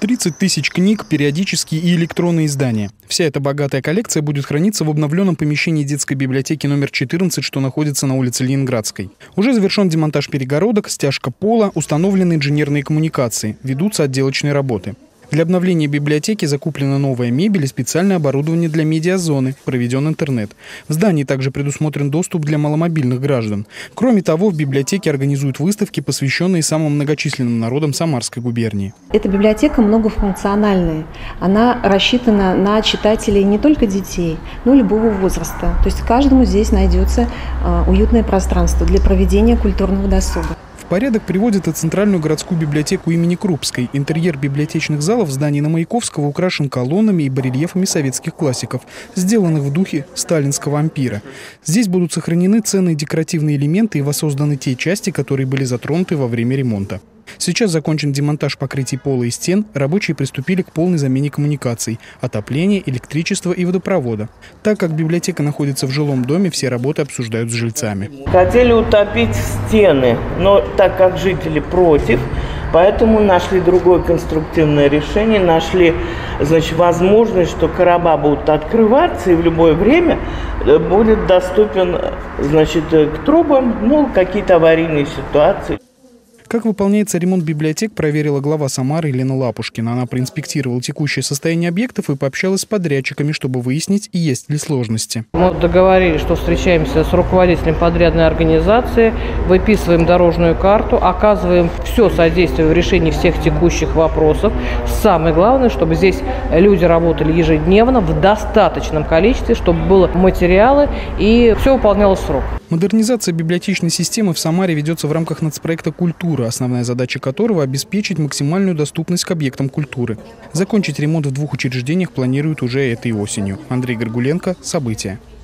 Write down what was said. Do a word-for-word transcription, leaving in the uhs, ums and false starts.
тридцать тысяч книг, периодические и электронные издания. Вся эта богатая коллекция будет храниться в обновленном помещении детской библиотеки номер четырнадцать, что находится на улице Ленинградской. Уже завершен демонтаж перегородок, стяжка пола, установлены инженерные коммуникации, ведутся отделочные работы. Для обновления библиотеки закуплена новая мебель и специальное оборудование для медиазоны, проведен интернет. В здании также предусмотрен доступ для маломобильных граждан. Кроме того, в библиотеке организуют выставки, посвященные самым многочисленным народам Самарской губернии. Эта библиотека многофункциональная. Она рассчитана на читателей не только детей, но и любого возраста. То есть каждому здесь найдется уютное пространство для проведения культурного досуга. В порядок приводят и Центральную городскую библиотеку имени Крупской. Интерьер библиотечных залов в здании на Маяковского украшен колоннами и барельефами советских классиков, сделанных в духе сталинского ампира. Здесь будут сохранены ценные декоративные элементы и воссозданы те части, которые были затронуты во время ремонта. Сейчас закончен демонтаж покрытий пола и стен, рабочие приступили к полной замене коммуникаций, отопления, электричества и водопровода. Так как библиотека находится в жилом доме, все работы обсуждают с жильцами. Хотели утопить стены, но так как жители против, поэтому нашли другое конструктивное решение, нашли, значит, возможность, что короба будут открываться и в любое время будет доступен, значит, к трубам, ну, какие-то аварийные ситуации. Как выполняется ремонт библиотек, проверила глава Самары Елена Лапушкина. Она проинспектировала текущее состояние объектов и пообщалась с подрядчиками, чтобы выяснить, есть ли сложности. Мы договорились, что встречаемся с руководителем подрядной организации, выписываем дорожную карту, оказываем все содействие в решении всех текущих вопросов. Самое главное, чтобы здесь люди работали ежедневно в достаточном количестве, чтобы было материалы и все выполнялось в срок. Модернизация библиотечной системы в Самаре ведется в рамках нацпроекта «Культура», основная задача которого – обеспечить максимальную доступность к объектам культуры. Закончить ремонт в двух учреждениях планируют уже этой осенью. Андрей Горгуленко. События.